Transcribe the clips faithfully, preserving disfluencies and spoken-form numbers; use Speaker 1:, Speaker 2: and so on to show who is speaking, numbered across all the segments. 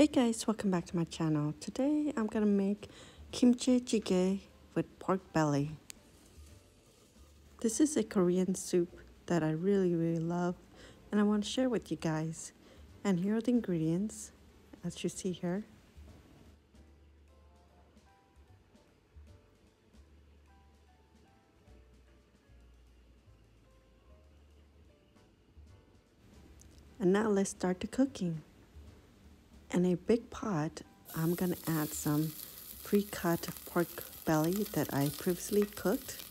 Speaker 1: Hey guys, welcome back to my channel. Today I'm gonna make kimchi jjigae with pork belly. This is a Korean soup that I really really love and I want to share with you guys. And here are the ingredients as you see here. And now let's start the cooking. In a big pot, I'm gonna add some pre-cut pork belly that I previously cooked.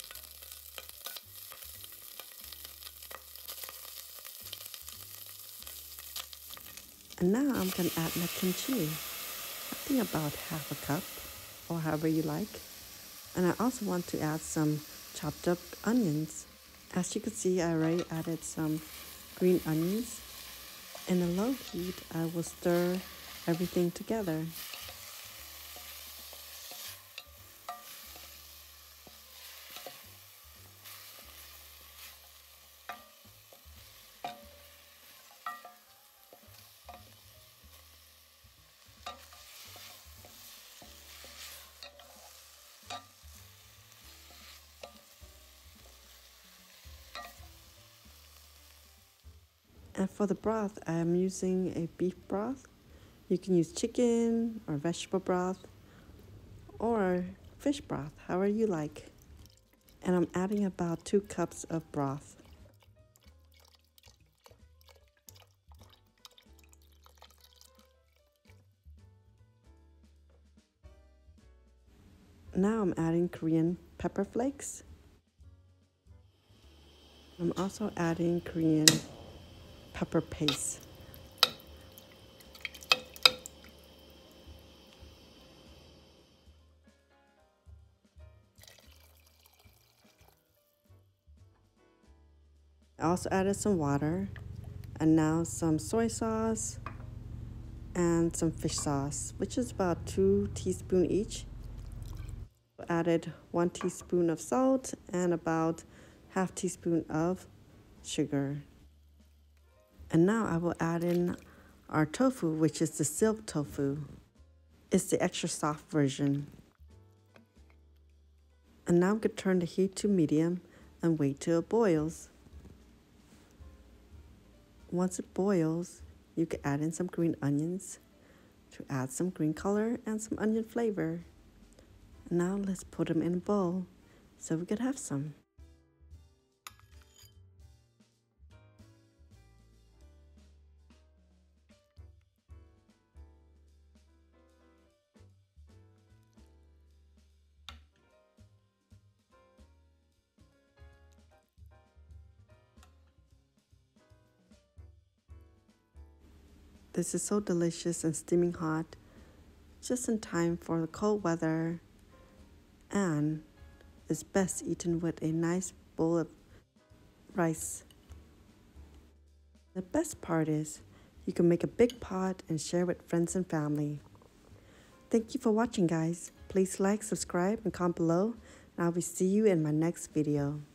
Speaker 1: And now I'm gonna add my kimchi. I think about half a cup or however you like. And I also want to add some chopped up onions. As you can see, I already added some green onions. In a low heat, I will stir everything together. And for the broth, I am using a beef broth. You can use chicken or vegetable broth or fish broth, however you like. And I'm adding about two cups of broth. Now I'm adding Korean pepper flakes. I'm also adding Korean pepper paste. I also added some water and now some soy sauce and some fish sauce, which is about two teaspoons each. I added one teaspoon of salt and about half teaspoon of sugar. And now I will add in our tofu, which is the silk tofu. It's the extra soft version. And now I'm going to turn the heat to medium and wait till it boils. Once it boils, you can add in some green onions to add some green color and some onion flavor. And now let's put them in a bowl so we could have some. This is so delicious and steaming hot, just in time for the cold weather, and is best eaten with a nice bowl of rice. The best part is you can make a big pot and share with friends and family. Thank you for watching, guys. Please like, subscribe, and comment below, and I will see you in my next video.